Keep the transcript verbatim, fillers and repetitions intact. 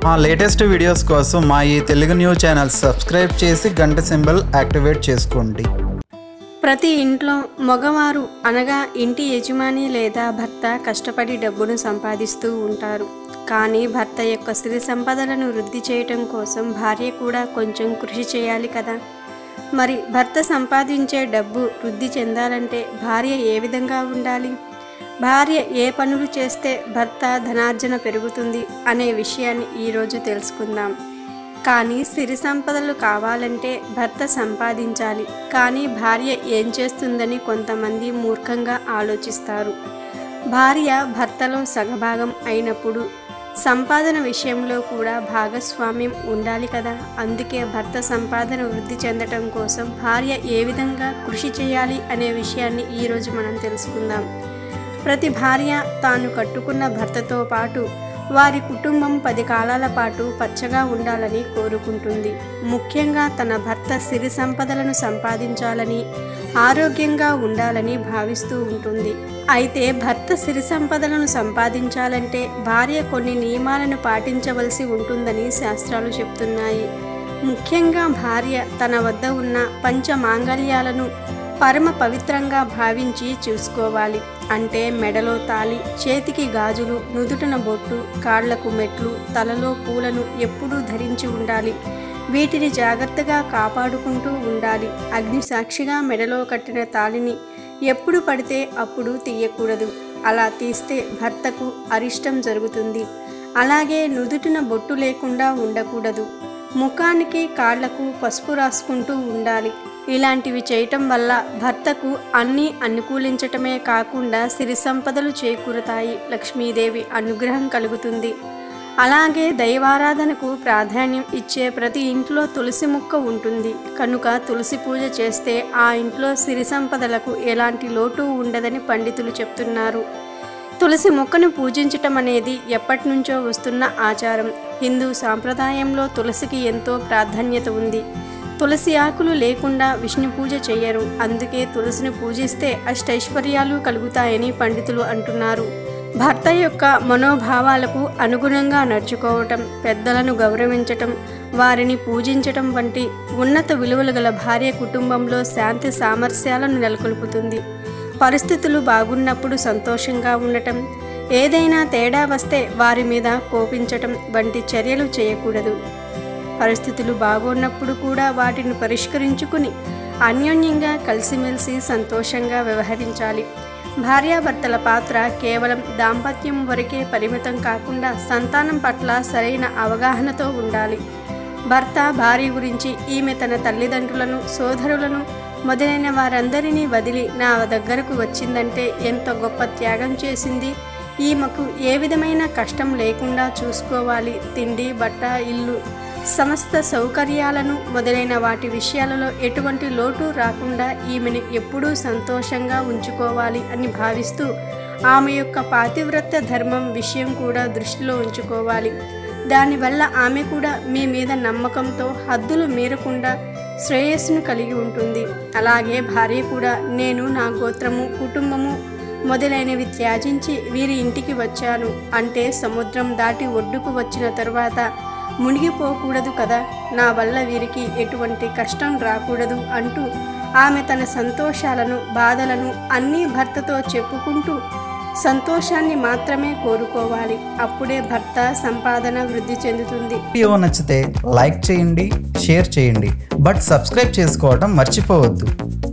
మా latest videos కోసం మా ఈ తెలుగు న్యూస్ ఛానల్ సబ్స్క్రైబ్ చేసి గంట సింబల్ యాక్టివేట్ చేసుకోండి. ప్రతి ఇంట్లో మగవారు అనగా ఇంటి యజమాని లేదా భర్త కష్టపడి డబ్బును సంపాదిస్తూ ఉంటారు. కానీ భర్త యొక్క సిరి సంపదలను వృద్ధి చేయటం కోసం భార్య కూడా కొంచెం కృషి చేయాలి కదా. మరి భర్త సంపాదించే డబ్బు వృద్ధి చెందాలంటే భార్య ఏ విధంగా ఉండాలి? భార్య ఏ పనులు చేస్తే భర్త ధనార్జన పెరుగుతుంది అనే విషయాన్ని ఈరోజు తెలుసుకుందాం. కానీ సిరి సంపదలు కావాలంటే భర్త సంపాదించాలి, కానీ భార్య ఏం చేస్తుందని కొంతమంది మూర్ఖంగా ఆలోచిస్తారు. భార్య భర్తలో సగభాగం అయినప్పుడు సంపాదన విషయంలో కూడా భాగస్వామ్యం ఉండాలి కదా. అందుకే భర్త సంపాదన వృద్ధి చెందటం కోసం భార్య ఏ విధంగా కృషి చేయాలి అనే విషయాన్ని ఈరోజు మనం తెలుసుకుందాం. ప్రతి భార్య తాను కట్టుకున్న భర్తతో పాటు వారి కుటుంబం పది కాలాల పాటు పచ్చగా ఉండాలని కోరుకుంటుంది. ముఖ్యంగా తన భర్త సిరి సంపదలను సంపాదించాలని, ఆరోగ్యంగా ఉండాలని భావిస్తూ ఉంటుంది. అయితే భర్త సిరి సంపదలను సంపాదించాలంటే భార్య కొన్ని నియమాలను పాటించవలసి ఉంటుందని శాస్త్రాలు చెప్తున్నాయి. ముఖ్యంగా భార్య తన వద్ద ఉన్న పంచ మాంగళ్యాలను పరమ పవిత్రంగా భావించి చూసుకోవాలి. అంటే మెడలో తాళి, చేతికి గాజులు, నుదుటన బొట్టు, కాళ్లకు మెట్లు, తలలో పూలను ఎప్పుడూ ధరించి ఉండాలి. వీటిని జాగ్రత్తగా కాపాడుకుంటూ ఉండాలి. అగ్ని సాక్షిగా మెడలో కట్టిన తాళిని ఎప్పుడు పడితే అప్పుడు తీయకూడదు. అలా తీస్తే భర్తకు అరిష్టం జరుగుతుంది. అలాగే నుదుటిన బొట్టు లేకుండా ఉండకూడదు. ముఖానికి కాళ్లకు పసుపు రాసుకుంటూ ఉండాలి. ఇలాంటివి చేయటం వల్ల భర్తకు అన్నీ అనుకూలించటమే కాకుండా సిరి సంపదలు చేకూరుతాయి. లక్ష్మీదేవి అనుగ్రహం కలుగుతుంది. అలాగే దైవారాధనకు ప్రాధాన్యం ఇచ్చే ప్రతి ఇంట్లో తులసి మొక్క ఉంటుంది కనుక తులసి పూజ చేస్తే ఆ ఇంట్లో సిరి సంపదలకు ఎలాంటి లోటు ఉండదని పండితులు చెప్తున్నారు. తులసి మొక్కను పూజించటం అనేది ఎప్పటి నుంచో వస్తున్న ఆచారం. హిందూ సాంప్రదాయంలో తులసికి ఎంతో ప్రాధాన్యత ఉంది. తులసి ఆకులు లేకుండా విష్ణు పూజ చేయరు. అందుకే తులసిని పూజిస్తే అష్టైశ్వర్యాలు కలుగుతాయని పండితులు అంటున్నారు. భర్త యొక్క మనోభావాలకు అనుగుణంగా నడుచుకోవటం, పెద్దలను గౌరవించటం, వారిని పూజించటం వంటి ఉన్నత విలువలు గల భార్య కుటుంబంలో శాంతి సామరస్యాలను నెలకొల్పుతుంది. పరిస్థితులు బాగున్నప్పుడు సంతోషంగా ఉండటం, ఏదైనా తేడా వస్తే వారి మీద కోపించటం వంటి చర్యలు చేయకూడదు. పరిస్థితులు బాగున్నప్పుడు కూడా వాటిని పరిష్కరించుకుని అన్యోన్యంగా కలిసిమెలిసి సంతోషంగా వ్యవహరించాలి. భార్యాభర్తల పాత్ర కేవలం దాంపత్యం వరకే పరిమితం కాకుండా సంతానం పట్ల సరైన అవగాహనతో ఉండాలి. భర్త భార్య గురించి ఈమె తన తల్లిదండ్రులను, సోదరులను మొదలైన వారందరినీ వదిలి నా దగ్గరకు వచ్చిందంటే ఎంత గొప్ప త్యాగం చేసింది, ఈమెకు ఏ విధమైన కష్టం లేకుండా చూసుకోవాలి. తిండి, బట్ట, ఇల్లు, సమస్త సౌకర్యాలను మొదలైన వాటి విషయాలలో ఎటువంటి లోటు రాకుండా ఈమెను ఎప్పుడూ సంతోషంగా ఉంచుకోవాలి అని భావిస్తూ ఆమె యొక్క పాతివ్రత్య ధర్మం విషయం కూడా దృష్టిలో ఉంచుకోవాలి. దానివల్ల ఆమె కూడా మీ మీద నమ్మకంతో హద్దులు మీరకుండా శ్రేయస్సును కలిగి ఉంటుంది. అలాగే భార్య కూడా నేను నా గోత్రము, కుటుంబము మొదలైనవి త్యాజించి వీరి ఇంటికి వచ్చాను అంటే సముద్రం దాటి ఒడ్డుకు వచ్చిన తరువాత మునిగిపోకూడదు కదా, నా వల్ల వీరికి ఎటువంటి కష్టం రాకూడదు అంటూ ఆమె తన సంతోషాలను, బాధలను అన్నీ భర్తతో చెప్పుకుంటూ సంతోషాన్ని మాత్రమే కోరుకోవాలి. అప్పుడే భర్త సంపాదన వృద్ధి చెందుతుంది. వీడియో నచ్చితే లైక్ చేయండి, షేర్ చేయండి, బట్ సబ్స్క్రైబ్ చేసుకోవడం మర్చిపోవద్దు.